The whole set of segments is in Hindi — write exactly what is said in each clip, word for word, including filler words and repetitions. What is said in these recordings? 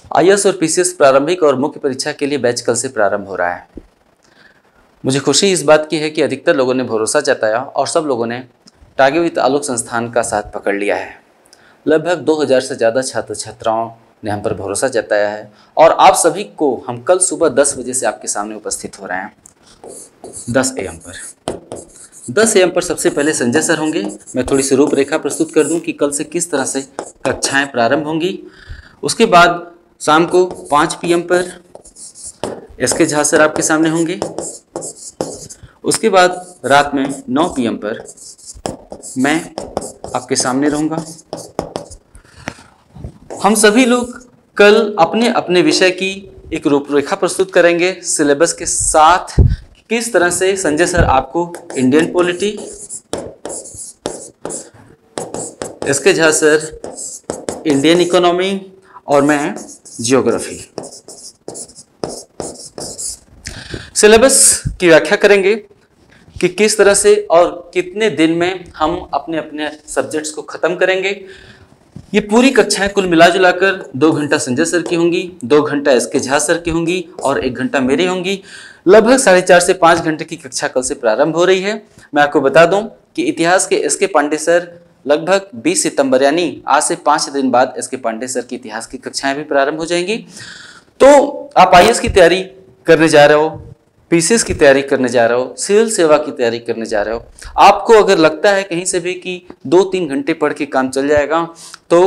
आई ए एस और पी सी एस प्रारंभिक और मुख्य परीक्षा के लिए बैच कल से प्रारंभ हो रहा है। मुझे खुशी इस बात की है कि अधिकतर लोगों ने भरोसा जताया और सब लोगों ने टारगेट विद आलोक संस्थान का साथ पकड़ लिया है। लगभग दो हज़ार से ज़्यादा छात्र छात्राओं ने हम पर भरोसा जताया है और आप सभी को हम कल सुबह दस बजे से आपके सामने उपस्थित हो रहे हैं। दस ए एम पर दस ए एम पर सबसे पहले संजय सर होंगे। मैं थोड़ी सी रूपरेखा प्रस्तुत कर दूं कि कल से किस तरह से कक्षाएं प्रारंभ होंगी। उसके बाद शाम को पाँच पी एम पर एस के झा सर आपके सामने होंगे। उसके बाद रात में नौ पी एम पर मैं आपके सामने रहूँगा। हम सभी लोग कल अपने अपने विषय की एक रूपरेखा प्रस्तुत करेंगे सिलेबस के साथ, किस तरह से संजय सर आपको Indian polity, S K Jha sir Indian economy और मैं जियोग्राफी। सिलेबस की व्याख्या करेंगे कि किस तरह से और कितने दिन में हम अपने अपने सब्जेक्ट्स को खत्म करेंगे। ये पूरी कक्षाएं कुल मिला जुलाकर दो घंटा संजय सर की होंगी, दो घंटा एस के झा सर की होंगी और एक घंटा मेरी होंगी। लगभग साढ़े चार से पाँच घंटे की कक्षा कल से प्रारंभ हो रही है। मैं आपको बता दूं कि इतिहास के एस के पांडे सर लगभग बीस सितंबर यानी आज से पाँच दिन बाद एस के पांडे सर की इतिहास की कक्षाएं भी प्रारंभ हो जाएंगी। तो आप आई ए एस की तैयारी करने जा रहे हो, पी सी एस की तैयारी करने जा रहे हो, सिविल सेवा की तैयारी करने जा रहे हो, आपको अगर लगता है कहीं से भी कि दो तीन घंटे पढ़ के काम चल जाएगा तो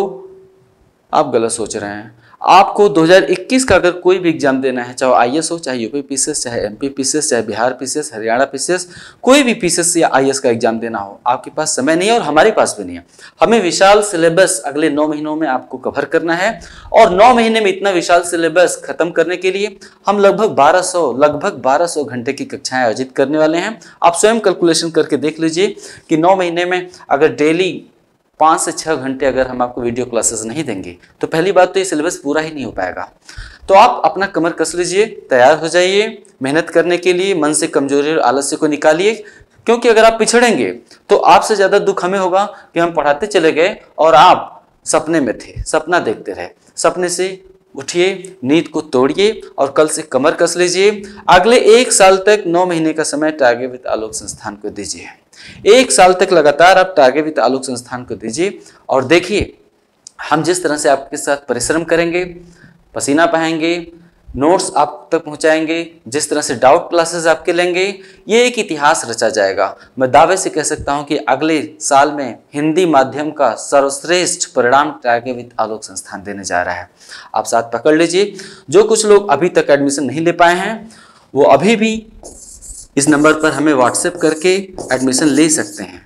आप गलत सोच रहे हैं। आपको दो हज़ार इक्कीस का अगर कोई भी एग्जाम देना है, चाहे आई ए एस हो, चाहे यूपी पी सी एस, चाहे M P P C S, चाहे Bihar P C S, Haryana P C S, कोई भी पी सी एस या आई ए एस का एग्जाम देना हो, आपके पास समय नहीं है और हमारे पास भी नहीं है। हमें विशाल सिलेबस अगले नौ महीनों में आपको कवर करना है और नौ महीने में इतना विशाल सिलेबस खत्म करने के लिए हम लगभग बारह सौ लगभग बारह सौ घंटे की कक्षाएं आयोजित करने वाले हैं। आप स्वयं कैलकुलेशन करके देख लीजिए कि नौ महीने में अगर डेली पाँच से छः घंटे अगर हम आपको वीडियो क्लासेस नहीं देंगे तो पहली बात तो ये सिलेबस पूरा ही नहीं हो पाएगा। तो आप अपना कमर कस लीजिए, तैयार हो जाइए मेहनत करने के लिए, मन से कमजोरी और आलस्य को निकालिए, क्योंकि अगर आप पिछड़ेंगे तो आपसे ज़्यादा दुख हमें होगा कि हम पढ़ाते चले गए और आप सपने में थे, सपना देखते रहे। सपने से उठिए, नींद को तोड़िए और कल से कमर कस लीजिए। अगले एक साल तक नौ महीने का समय टारगेट विद आलोक संस्थान को दीजिए। एक साल तक लगातार आप टारगेट विद आलोक संस्थान को दीजिए और देखिए हम जिस तरह से आपके साथ परिश्रम करेंगे, पसीना बहाएंगे, नोट्स आप तक पहुंचाएंगे, जिस तरह से डाउट क्लासेस आपके लेंगे, ये एक इतिहास रचा जाएगा। मैं दावे से कह सकता हूं कि अगले साल में हिंदी माध्यम का सर्वश्रेष्ठ परिणाम टारगेट विद आलोक संस्थान देने जा रहा है। आप साथ पकड़ लीजिए। जो कुछ लोग अभी तक एडमिशन नहीं ले पाए हैं वो अभी भी इस नंबर पर हमें व्हाट्सएप करके एडमिशन ले सकते हैं।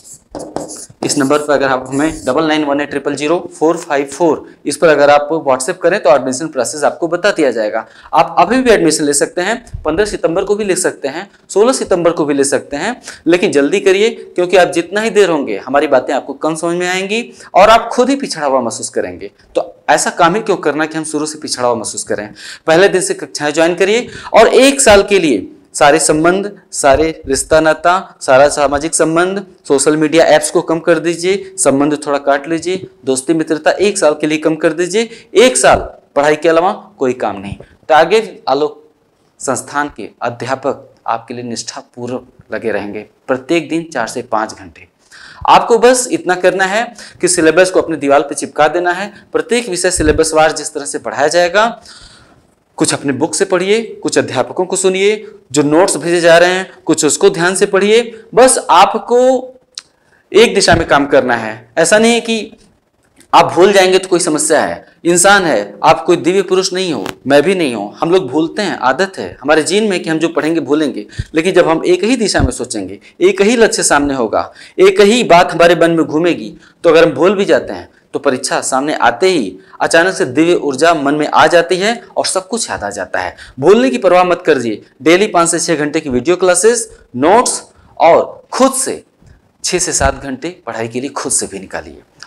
इस नंबर पर अगर आप हमें double nine one eight triple zero four five four इस पर अगर आप व्हाट्सएप करें तो एडमिशन प्रोसेस आपको बता दिया जाएगा। आप अभी भी एडमिशन ले सकते हैं, पंद्रह सितंबर को भी ले सकते हैं, सोलह सितंबर को भी ले सकते हैं, लेकिन जल्दी करिए क्योंकि आप जितना ही देर होंगे हमारी बातें आपको कम समझ में आएंगी और आप खुद ही पिछड़ा हुआ महसूस करेंगे। तो ऐसा काम ही क्यों करना कि हम शुरू से पिछड़ा हुआ महसूस करें। पहले दिन से कक्षाएं ज्वाइन करिए और एक साल के लिए सारे संबंध, सारे रिश्ता नाता, सारा सामाजिक संबंध, सोशल मीडिया ऐप्स को कम कर दीजिए, संबंध थोड़ा काट लीजिए, दोस्ती मित्रता एक साल के लिए कम कर दीजिए। एक साल पढ़ाई के अलावा कोई काम नहीं। टारगेट आलोक संस्थान के अध्यापक आपके लिए निष्ठापूर्वक लगे रहेंगे, प्रत्येक दिन चार से पाँच घंटे। आपको बस इतना करना है कि सिलेबस को अपने दीवार पर चिपका देना है। प्रत्येक विषय सिलेबस वार जिस तरह से पढ़ाया जाएगा, कुछ अपने बुक से पढ़िए, कुछ अध्यापकों को सुनिए, जो नोट्स भेजे जा रहे हैं कुछ उसको ध्यान से पढ़िए। बस आपको एक दिशा में काम करना है। ऐसा नहीं है कि आप भूल जाएंगे तो कोई समस्या है। इंसान है, आप कोई दिव्य पुरुष नहीं हो, मैं भी नहीं हूं। हम लोग भूलते हैं, आदत है हमारे जीन में कि हम जो पढ़ेंगे भूलेंगे। लेकिन जब हम एक ही दिशा में सोचेंगे, एक ही लक्ष्य सामने होगा, एक ही बात हमारे मन में घूमेगी, तो अगर हम भूल भी जाते हैं तो परीक्षा सामने आते ही अचानक से दिव्य ऊर्जा मन में आ जाती है और सब कुछ याद आ जाता है। भूलने की परवाह मत करिए। डेली पाँच से छः घंटे की वीडियो क्लासेस, नोट्स और खुद से छः से सात घंटे पढ़ाई के लिए खुद से भी निकालिए।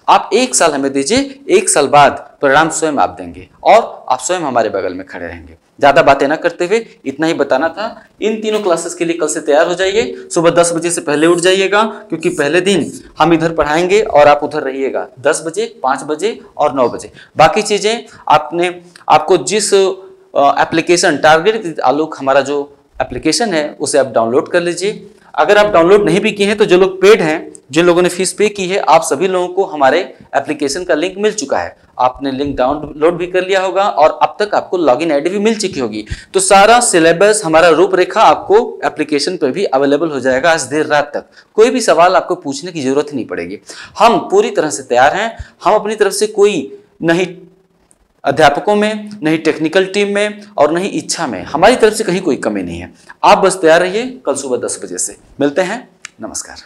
आप एक साल हमें दीजिए, एक साल बाद परिणाम स्वयं आप देंगे और आप स्वयं हमारे बगल में खड़े रहेंगे। ज्यादा बातें ना करते हुए इतना ही बताना था। इन तीनों क्लासेस के लिए कल से तैयार हो जाइए। सुबह दस बजे से पहले उठ जाइएगा, क्योंकि पहले दिन हम इधर पढ़ाएंगे और आप उधर रहिएगा दस बजे, पाँच बजे और नौ बजे। बाकी चीजें आपने आपको जिस एप्लीकेशन टारगेट आलोक हमारा जो एप्लीकेशन है उसे आप डाउनलोड कर लीजिए। अगर आप डाउनलोड नहीं भी किए हैं तो जो लोग पेड हैं, जिन लोगों ने फीस पे की है, आप सभी लोगों को हमारे एप्लीकेशन का लिंक मिल चुका है। आपने लिंक डाउनलोड भी कर लिया होगा और अब तक आपको लॉगिन आईडी भी मिल चुकी होगी। तो सारा सिलेबस, हमारा रूपरेखा आपको एप्लीकेशन पर भी अवेलेबल हो जाएगा आज देर रात तक। कोई भी सवाल आपको पूछने की जरूरत ही नहीं पड़ेगी। हम पूरी तरह से तैयार हैं। हम अपनी तरफ से कोई नहीं अध्यापकों में, नहीं टेक्निकल टीम में और नहीं इच्छा में, हमारी तरफ से कहीं कोई कमी नहीं है। आप बस तैयार रहिए। कल सुबह दस बजे से मिलते हैं। नमस्कार।